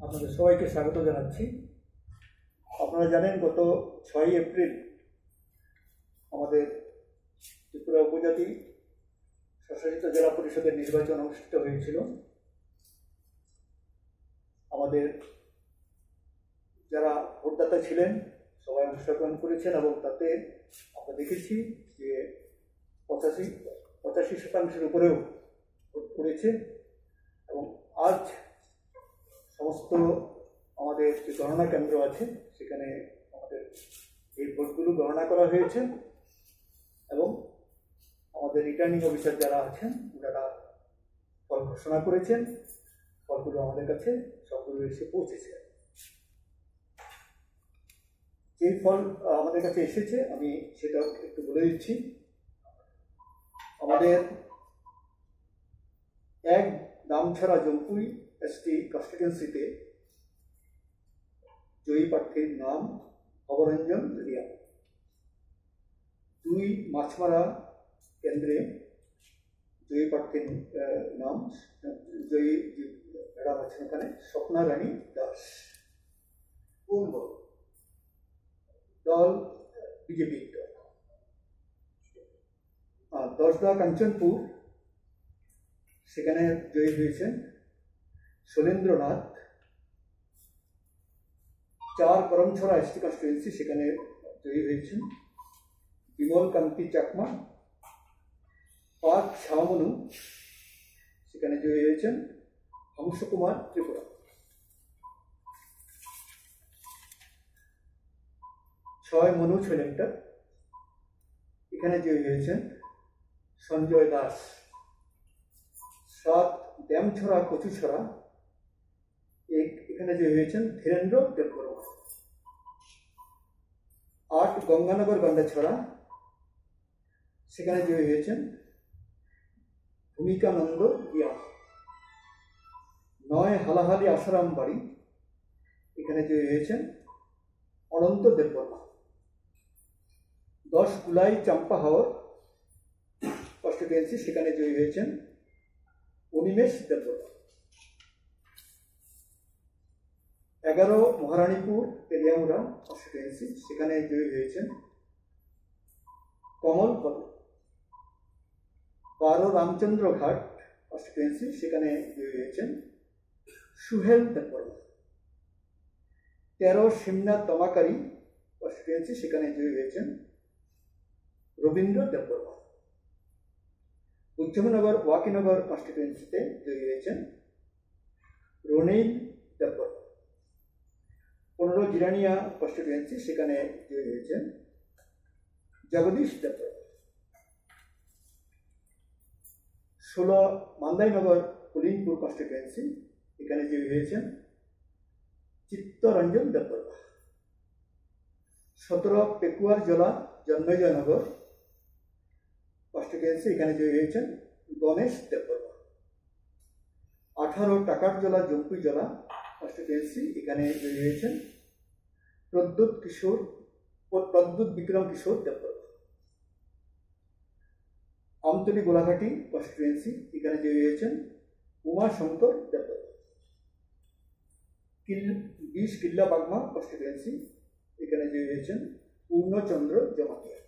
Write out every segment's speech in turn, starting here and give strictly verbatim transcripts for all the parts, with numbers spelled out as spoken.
আপনাদের সবাইকে স্বাগত জানাচ্ছি। আপনারা জানেন গত ছয়ই এপ্রিল আমাদের ত্রিপুরা উপজাতি স্বশাসিত জেলা পরিষদের নির্বাচন অনুষ্ঠিত হয়েছিল। আমাদের যারা ভোটদাতা ছিলেন সবাই অংশগ্রহণ করেছেন এবং তাতে আমরা দেখেছি যে পঁচাশি পঁচাশি শতাংশের উপরেও ভোট পড়েছে এবং আজ সমস্ত আমাদের যে গণনা কেন্দ্র আছে সেখানে আমাদের এই ভোটগুলো গণনা করা হয়েছে এবং আমাদের রিটার্নিং অফিসার যারা আছেন ওনারা ফল ঘোষণা করেছেন। ফলগুলো আমাদের কাছে সবগুলো এসে পৌঁছেছে। যে ফল আমাদের কাছে এসেছে আমি সেটা একটু বলে দিচ্ছি। আমাদের এক দামছড়া জম্পুই এসটি কনস্টিটিউয়েন্সিতে জয়ী প্রার্থীর নাম অবরঞ্জন রিয়া। দুই মাছমারা কেন্দ্রে জয়ী প্রার্থীর নাম জয়ী ম্যাডাম আছেন ওখানে স্বপ্না রানী দাস। কোন দল? বিজেপি দল। দশদা কাঞ্চনপুর সেখানে জয়ী হয়েছেন শৈলেন্দ্রনাথ। চার করমছড়া এসটি কনস্টিটিউয়েন্সি সেখানে জয়ী হয়েছেন বিমল কান্তি চাকমা। পাঁচ ছামনু সেখানে জয়ী হয়েছেন হংসকুমার ত্রিপুরা। ছয় মনু ছলেন্টার এখানে জয়ী হয়েছেন সঞ্জয় দাস। সাত ড্যামছড়া কচুছড়া এখানে জয়ী হয়েছেন ধীরেন্দ্র দেববর্মা। আট গঙ্গানগর গন্ডাছড়া সেখানে জয়ী হয়েছেন ভূমিকানন্দ রিয়া। নয় হালাহালি আসারাম বাড়ি এখানে জয়ী হয়েছেন অনন্ত দেববর্মা। দশ কুলাই চাম্পা হাওর কনস্টিটিউয়েন্সি সেখানে জয়ী হয়েছেন অনিমেষ দেববর্মা। এগারো মহারানীপুর তেলিয়ামুড়া কনস্টিটিউয়েন্সি সেখানে জয়ী হয়েছেন কমল পদ। বারো রামচন্দ্র ঘাট কনস্টিটিউয়েন্সি সেখানে জয়ী হয়েছেন সুহেল দেববর্মা। তেরো সিমনাথ তমাকারি কনস্টিটিউয়েন্সি সেখানে জয়ী হয়েছেন রবীন্দ্র দেববর্মা। উজ্জমনগর ওয়াকিনগর কনস্টিটিউয়েন্সিতে জয়ী হয়েছেন রনিল দেববর্মা। পনেরো জিরানিয়া কনস্টিটিউয়েন্সি সেখানে জয়ী হয়েছেন জগদীশ দেববর্মা। ষোলো মান্দাইনগর কলিমপুর কনস্টিটিউয়েন্সি এখানে জয়ী হয়েছেন চিত্তরঞ্জন দেববর্মা। সতেরো পেকুয়ার জেলা জন্মেজয়নগর কনস্টিটিউয়েন্সি এখানে জয়ী হয়েছেন গণেশ দেববর্মা। আঠারো টাকার জেলা জম্পুই জেলা কনস্টিটিউয়েন্সি এখানে জয়ী হয়েছেন প্রদ্যুৎ কিশোর প্রদ্যুৎ বিক্রম কিশোর দেববর্মা। আমতলী গোলাঘাটি কনস্টিটিউয়েন্সি এখানে জয়ী হয়েছেন উমাশঙ্কর দেববর্মা। কিল বিশ কিল্লা বাগমা কনস্টিটিউয়েন্সি এখানে জয়ী হয়েছেন পূর্ণচন্দ্র জমাতিয়া।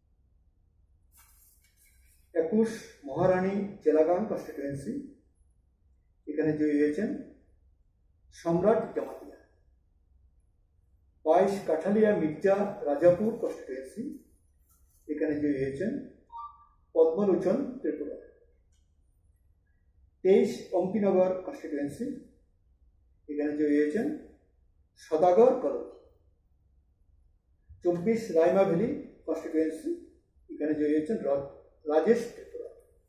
একুশ মহারানী জেলাগাং কনস্টিটিউয়েন্সি এখানে জয়ী হয়েছেন সম্রাট জমাতিয়া। বাইশ কাঠালিয়া মির্জা রাজাপুর কনস্টিটিউয়েন্সি এখানে জয়ী হয়েছেন পদ্মলোচন ত্রিপুরা। তেইশ অম্পিনগর কনস্টিটিউয়েন্সি এখানে জয়ী হয়েছেন সদাগর কলম। চব্বিশ রাইমা ভ্যালি কনস্টিটিউয়েন্সি এখানে জয়ী হয়েছেন রাজেশ ত্রিপুরা।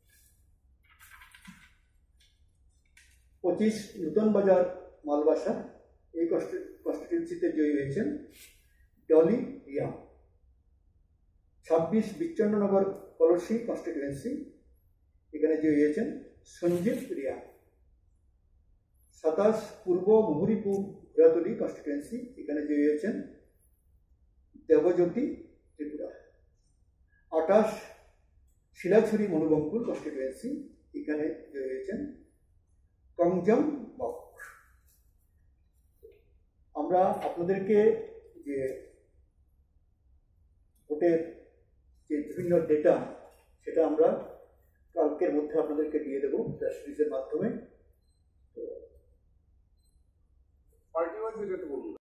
পঁচিশ নূতন বাজার মালবাসা এই কনস্টিটিউয়েন্সিতে জয়ী হয়েছেন ডলি রিয়া। ছাব্বিশ বিচ্ছন্ননগর কলসি কনস্টিটিউয়েন্সি এখানে জয়ী হয়েছেন সঞ্জীব রিয়া। সাতাশ পূর্ব মুহুরিপুর ঘোরাতলি কনস্টিটিউয়েন্সি এখানে জয়ী হয়েছেন দেবজ্যোতি ত্রিপুরা। আঠাশ শিলাছড়ি মনুবঙ্কুল কনস্টিটিউয়েন্সি এখানে জয়ী হয়েছেন কংজম বক। আমরা আপনাদেরকে যে ভোটের যে বিভিন্ন ডেটা সেটা আমরা কালকের মধ্যে আপনাদেরকে দিয়ে দেবো প্রেস রিলিজের মাধ্যমে। তো পার্টি ওয়াইজ যেটা বলুন।